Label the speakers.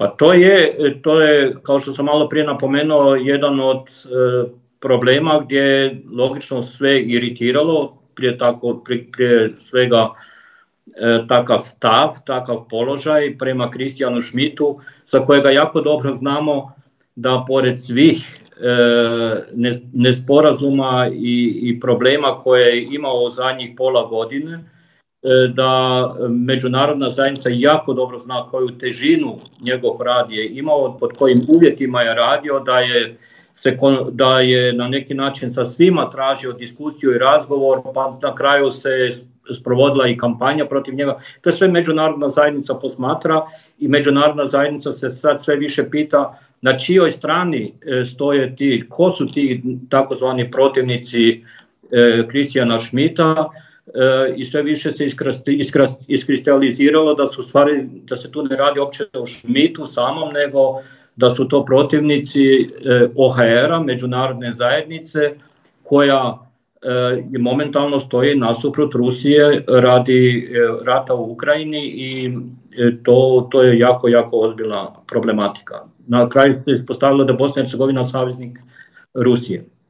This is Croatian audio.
Speaker 1: Pa to je, kao što sam malo prije napomenuo, jedan od problema gdje je logično sve iritiralo, prije svega takav stav, takav položaj prema Christianu Schmidtu, za kojega jako dobro znamo da pored svih nesporazuma i problema koje je imao u zadnjih pola godine, da međunarodna zajednica jako dobro zna koju težinu njegov rad je imao, pod kojim uvjetima je radio, da je na neki način sa svima tražio diskusiju i razgovor, pa na kraju se sprovodila i kampanja protiv njega. To je sve međunarodna zajednica posmatra i međunarodna zajednica se sad sve više pita na čijoj strani stoje ti, ko su ti takozvani protivnici Christiana Schmidta, i sve više se iskristaliziralo da se tu ne radi uopće o Schmidtu samom, nego da su to protivnici OHR-a, međunarodne zajednice, koja momentalno stoji nasuprot Rusije radi rata u Ukrajini i to je jako, jako ozbiljna problematika. Na kraju se ispostavilo da Bosna i Hercegovina saveznik Rusije.